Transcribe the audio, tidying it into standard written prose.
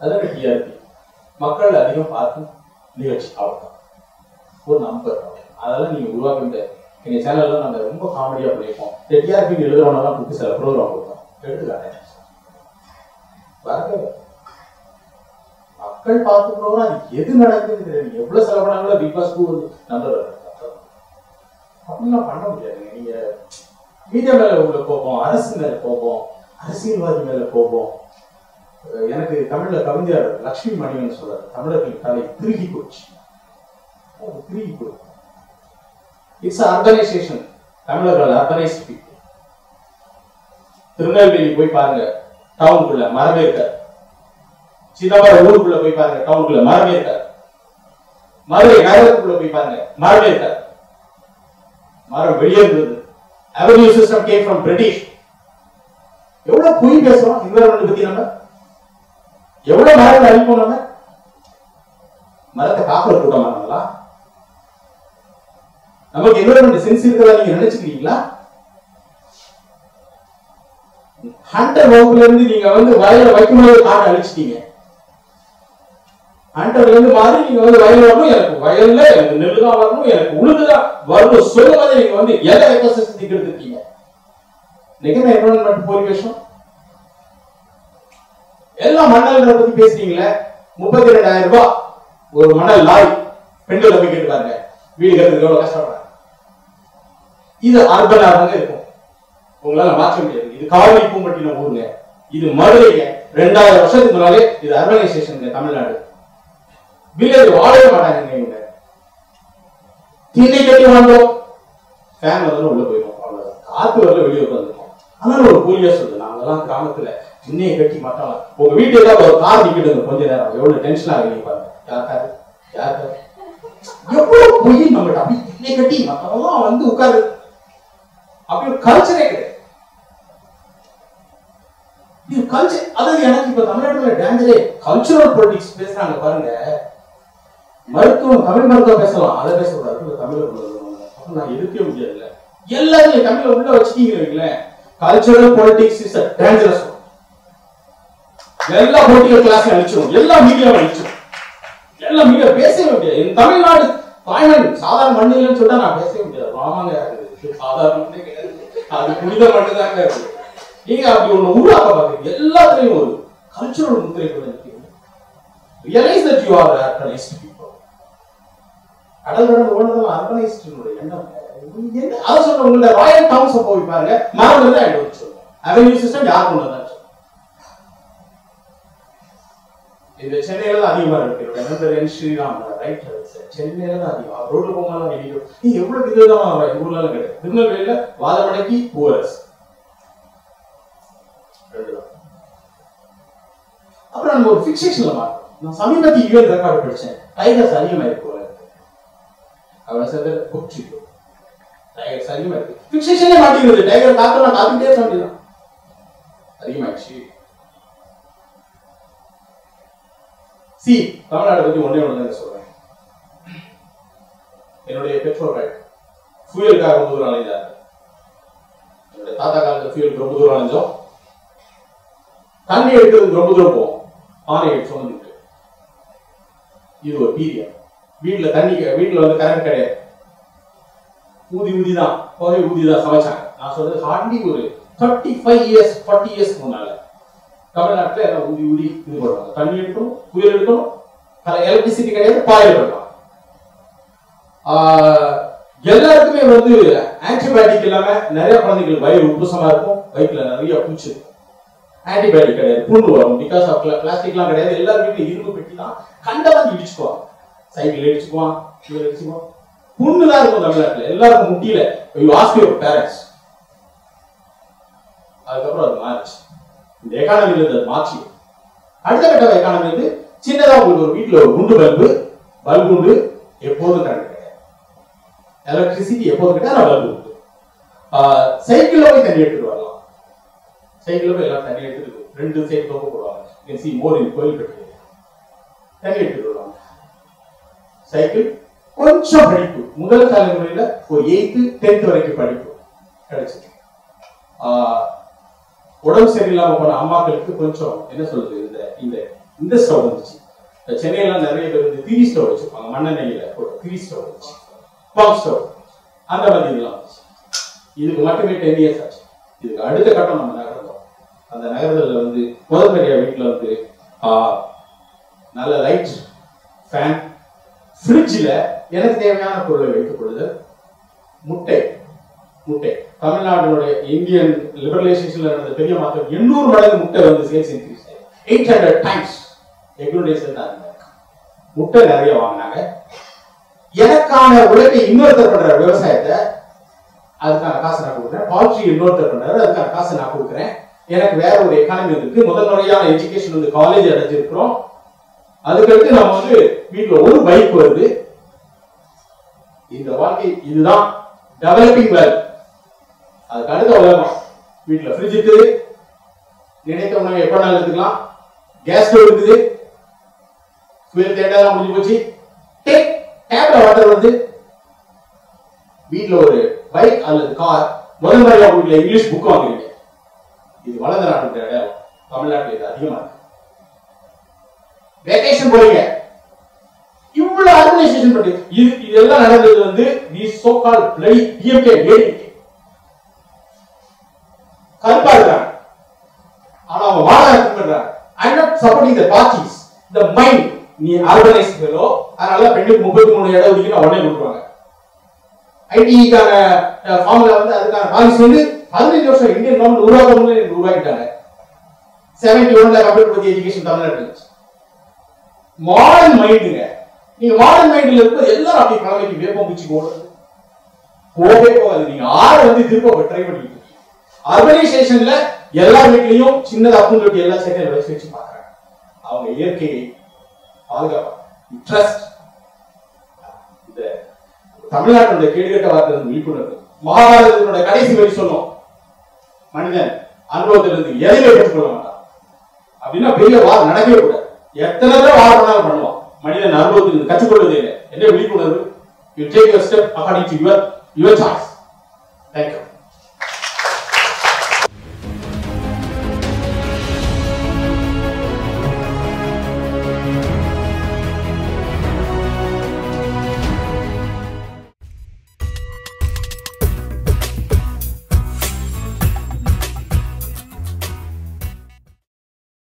அதான் டிஆர்பி, மக்கள் அதிகம் பார்க்கும் நிகழ்ச்சி. அவ்வளோதான் ஒரு நம்பர். அதெல்லாம் நீங்க உருவாக்க முடியாது. எங்க சேனல்ல நாங்க ரொம்ப காமெடியா பண்ணியிருப்போம். டிஆர்பி எழுதுறவனெல்லாம் கூப்பிட்டு சில ப்ரோக்ராம் கொடுத்தோம். எடுத்துக்காட்டேன் வரவே மக்கள் பார்த்து ப்ரோக்ராம் எது நடக்குதுன்னு தெரியாது. எவ்வளவு செலவானாலும் பிக் பாஸ் நம்பர் அப்படிலாம் பண்ண முடியாதுங்க. நீங்க மீடியா மேல உள்ள கோபம், அரசு மேல கோபம், அரசியல்வாதி மேல கோபம். எனக்கு தமிழ்ல கவிஞர் லட்சுமி மணிவன் சொல்றாரு, தமிழர்கள் தலை திருகி போச்சு. திருகி போச்சு. It's organisation. தமிழர்கள் ஆர்கனைஸ்ட் பீப்புள். திருநெல்வேலி போய் பாருங்க, டவுனுக்குள்ள மரமே இருக்க. சிதம்பரம் ஊருக்குள்ள போய் பாருங்க, டவுனுக்குள்ள மரமே இருக்க. மதுரை நகரத்துக்குள்ள போய் பாருங்க, மரமே இருக்க. மரம் வெளியே இருந்தது. Avenue system came from British. எவ்வளவு பொய் பேசுறோம் என்விரான்மெண்ட் பத்தி. நம்ம எவ்வளவு மரத்தை அழிப்போம். நம்ம மரத்தை காக்கிற கூட்டமா நம்மளா? நமக்கு என்விரான்மெண்ட் சென்ஸ் இருக்கிறதா நீங்க நினைச்சுக்கிறீங்களா? ஹண்டர் வகுப்புல இருந்து நீங்க வயல வைக்கும்போது காட்டை அழிச்சிட்டீங்க. ஹண்டர்ல இருந்து மாறி நீங்க வயல் வரணும், எனக்கு வயல்ல எனக்கு நெல்லு தான் வரணும், எனக்கு உளுந்துதான் வரணும் சொல்லும்போது நீங்க எதை எக்கோசிஸ்டத்துக்கு எடுத்துருக்கீங்க. நிகழ என்விரான்மெண்ட் பரிவேஷம் எல்லாம் மணல்களை பத்தி பேசுறீங்களே. 32,000 ரூபாய் ஒரு மணல் லாரி. பெண்கள் போய் கேட்டு பாருங்க, வீடு கட்டுறதுக்கு எவ்வளவு கஷ்டப்படுறாங்க. இது அர்பனாக இருக்கும், உங்களால மாற்ற முடியாது. இது காவிரி பூம்பட்டின ஊருங்க, இது மதுரைங்க. 2000 வருஷத்துக்கு முன்னாலே இது அர்பனைசேஷன். தமிழ்நாடு வில்லேஜ் வாழவே மாட்டாங்க. இவங்க திண்ணை கட்டி வாழ்ந்தோம், ஃபேன் உள்ள போயிடும், அவ்வளவுதான். காத்து வரல, வெளியே வந்துருக்கோம். அதனால ஒரு கூலியா சொல்லுது, நாங்கெல்லாம் கிராமத்துல திண்ணையை கட்டி மாட்டோம். உங்க வீட்டுல ஏதாவது ஒரு கார் நிக்கிட்டு கொஞ்ச நேரம் எவ்வளவு டென்ஷன் ஆகுது பாருங்க. யாருக்காரு யாருக்காரு எவ்வளவு பொய் நம்மகிட்ட. அப்படி திண்ணை கட்டி மத்தவங்க உட்காரு, அப்படி ஒரு கல்ச்சரே கிடையாது. இது கல்ச்சர். அதாவது எனக்கு இப்ப தமிழ்நாட்டுல டேஞ்சரே கல்ச்சரல் பொலிட்டிக்ஸ் பேசுறாங்க பாருங்க. மருத்துவம், தமிழ் மருத்துவம் பேசலாம், அதை பேசக்கூடாது. தமிழ் நான் எதிர்க்கவே முடியாது. எல்லாரும் தமிழ்ல உள்ள வச்சுட்டீங்க. Cultural politics is dangerous. எல்லா பொலிட்டிக்கல் கிளாஸ் அழிச்சிடும், எல்லா மீடியாவும் அழிச்சிடும், எல்லா மீடியா பேசவே முடியாது. தமிழ்நாடு தாய்மண் சாதாரண மண் இல்லைன்னு சொல்லிட்டா நான் பேசவே முடியாது. ஆமாங்க, சாதாரண மண்ணே கிடையாது, அது புனித மண்ணு தாங்க இருக்கு. நீங்க அப்படி ஒண்ணு உருவாக்க பாக்குறீங்க. எல்லாத்துலயும் ஒரு கல்ச்சரல் முத்திரை realise that you are organised people. கடல் ஓடுறதும் ஆர்கனைஸ்ட் எண்ணம். அதை சொல்ற உங்களோட ராயல் டவுன்ஸ் போய் பாருங்க, மரம் தான் சொல்லுவோம். அவென்யூ சிஸ்டம் யார் கொண்டு வந்தாச்சு? இந்த சென்னையில தான் அதிகமா இருக்கு. நண்பர் ஸ்ரீராம் ரைட், சென்னையில தான் அதிகம். ரோட்ல போகும்போது நீ எவ்வளவு விதமா ஊர்ல கிடையாது. திருநெல்வேலியில வாதமடைக்கு பூரஸ். அப்புறம் நம்ம ஒரு பிக்சேஷன்ல மாட்டோம். நான் சமீபத்தில் யூஎன் ரெக்கார்டு படிச்சேன். டைகர்ஸ் அதிகமா இருக்கு. அவனை சேர்ந்து குச்சிட்டு டைகர்ஸ் அதிகமா இருக்கு. பிக்சேஷனே மாட்டேங்குது. டைகர் காத்தலாம் காத்துட்டே இருக்க வேண்டியதான். அதிகமாயிடுச்சு. தமிழ்நாடு பத்தி ஒன்னே ஒண்ணு சொல்றேன். என்னுடைய பெற்றோர்கள் ஃபியூயலுக்காக ரொம்ப தூரம் அலைஞ்சாங்க. என்னுடைய தாத்தா காலத்துல ஃபியூயலுக்கு ரொம்ப தூரம் அலைஞ்சோம். தண்ணி எடுக்கிறதுக்கு ரொம்ப தூரம் போவோம். பானை எடுத்து வந்துட்டு இது ஒரு பீரியட். வீட்டுல தண்ணி, வீட்டுல கரண்ட் கிடையாது. ஊதி தான் புகை ஊதி தான் சமைச்சாங்க. நான் சொல்றது ஹார்ட்லி ஒரு 35 இயர்ஸ் 40 இயர்ஸ் முன்னால தமிழ்நாட்டுல எல்லாம் ஊதி இது பண்ணுவாங்க. தண்ணி எடுக்கணும், புயல் எடுக்கணும், எலக்ட்ரிசிட்டி கிடையாது, பாயில் பண்ணலாம். எல்லாருக்குமே ஆன்டிபயோட்டிக் இல்லாம நிறைய குழந்தைங்களுக்கு வயிறு உப்புசமா இருக்கும், வயிற்றுல நிறைய பூச்சி இருக்கும். ஆன்டிபயோட்டிக் கிடையாது, புண்ணு வரும். பிகாஸ் ஆஃப் பிளாஸ்டிக்லாம் கிடையாது. எல்லார் வீட்லயும் இரும்பு பெட்டி தான். கண்டவன் இடிச்சுக்குவான், சைக்கிள் இடிச்சுக்குவான், இடிச்சுக்குவான். புண்ணுதான் இருக்கும் தமிழ்நாட்டுல. எல்லாருக்கும் முட்டியில பேரண்ட்ஸ். அதுக்கப்புறம் அது மாறிச்சு. இந்த எக்கானமில இருந்து மாற்றி அடுத்த கட்ட எக்கானமி சின்னதா உங்களுக்கு ஒரு வீட்டுல ஒரு குண்டு பல்புண்டு எப்போதும் கரண்ட் கிடையாது. எலக்ட்ரிசிட்டி எப்போதும் கிடையாது, பல்பு உண்டு. சைக்கிள்ல போய் தண்ணி எடுத்துட்டு வரலாம். சைக்கிள் போய் எல்லாம் தண்ணி எடுத்துட்டு 2 சைக்கிள் போடுவாங்க. மோரின் கோயில் கட்டி தண்ணி எடுத்துட்டு வருவாங்க. சைக்கிள் கொஞ்சம் படிப்பு, முதல் தலைமுறையில ஒரு 8th 10th வரைக்கும் படிப்பு கிடைச்சது. உடம்பு சரியில்லாம போன அம்மாக்களுக்கு கொஞ்சம் என்ன சொல்றது, இந்த இந்த ஸ்டவ் வந்துச்சு. சென்னையில நிறைய பேர் வந்து திரி ஸ்டவ் வச்சிருப்பாங்க, மண்ணெண்ணெயில போட்டு திரி ஸ்டவ் வந்துச்சு, பாக் ஸ்டவ், அந்த மாதிரி இதெல்லாம் வந்துச்சு. இதுக்கு மட்டுமே 10 years ஆச்சு. இதுக்கு அடுத்த கட்டம் நம்ம நகர்ந்தோம். அந்த நகரத்துல வந்து முதல்வரையா வீட்டுல வந்து நல்ல லைட், ஃபேன், ஃப்ரிட்ஜில் எனக்கு தேவையான பொருளை வைத்துக் கொள்ளுதல். முட்டை முட்டை தமிழ்நாட்டினுடைய இந்தியன் லிபரலைசேஷன்ல நடந்த பெரிய மாற்றம். 800 மடங்கு முட்டை வந்து சேல்ஸ் இன்க்ரீஸ் 800 டைம்ஸ். எங்களுடைய முட்டை நிறைய வாங்கினாங்க. எனக்கான உழைப்பை இன்னொருத்தர் பண்ற விவசாயத்தை, அதுக்கான காசை நான் கொடுக்குறேன். பால்ட்ரி இன்னொருத்தர் பண்றாரு, அதுக்கான காசை நான் கொடுக்குறேன். எனக்கு வேற ஒரு எக்கானமி இருக்கு. முதல் முறையான எஜுகேஷன் வந்து காலேஜ் அடைஞ்சிருக்கிறோம். அதுக்கடுத்து நம்ம வந்து வீட்டுல ஒரு பைக் வருது. இந்த வாழ்க்கை இதுதான் டெவலப்பிங் வேல். அதுக்கு அடுத்த உலகம். வீட்டுல ஃப்ரிட்ஜ் இருக்குது, நினைத்த உணவு எப்ப நாள் எடுத்துக்கலாம், கேஸ் ஸ்டவ் இருக்குது, ஃபியூல் தேட்டா முடிஞ்சு போச்சு, டேப்ல வாட்டர் வருது. வீட்டுல ஒரு பைக் அல்லது கார், முதல் முறையா வீட்டுல இங்கிலீஷ் புக் வாங்குறீங்க. இது வளர்ந்த நாட்டு அடையாளம். தமிழ்நாட்டில் இது அதிகமா இருக்கு. வெக்கேஷன் போறீங்க, இவ்வளவு ஆர்கனைசேஷன் பண்ணி இதெல்லாம் நடந்தது வந்து the so called bloody DMK ADK. கருப்பா இருக்காங்க, ஆனா அவங்க வாழ பண்றாங்க. I am not supporting the parties, the mind. நீ ஆர்கனைஸ் பண்ணோ, அதனால பெண்ணுக்கு 33 இடம் ஒதுக்கி உடனே கொடுத்துருவாங்க. ஐடிக்கான ஃபார்முலா வந்து அதுக்கான பாலிசி வந்து 15 வருஷம் இந்தியன் கவர்மெண்ட் உருவாக்கணும்னு உருவாக்கிட்டாங்க. 71ல கம்ப்யூட்டர் பத்தி எஜுகேஷன் தமிழ்நாட்டில் இருந்துச்சு. மாடர்ன் மைண்டுங்க. நீங்க மாடர்ன் மைண்ட்ல இருப்பது எல்லாரும் அப்படி கிளம்பிக்கு வேப்பம் பூச்சி போகவே போகாது. நீங்க வந்து திரும்ப ட்ரை பண்ணிட்டு அர்பனைசேஷன்ல எல்லா வீட்லயும் சின்னதா அப்புன்னு எல்லா சென்னையில வச்சு பாக்குறாங்க. அவங்க இயற்கையை பாதுகாப்பாங்க. ட்ரஸ்ட். இந்த தமிழ்நாட்டுடைய கேடுகட்ட வார்த்தை விழிப்புணர்வு. மகாபாரதத்தினுடைய கடைசி வரி சொன்னோம், மனிதன் அனுபவத்திலிருந்து எதையுமே பெற்றுக்கொள்ள மாட்டான் அப்படின்னா பெரிய வார் நடக்கவே கூடாது. எத்தனை தடவை வார் பண்ணாலும் பண்ணுவான். மனிதன் அனுபவத்தில் கற்றுக்கொள்வதே இல்லை. என்ன விழிப்புணர்வு? You take your step according to your choice. Thank you.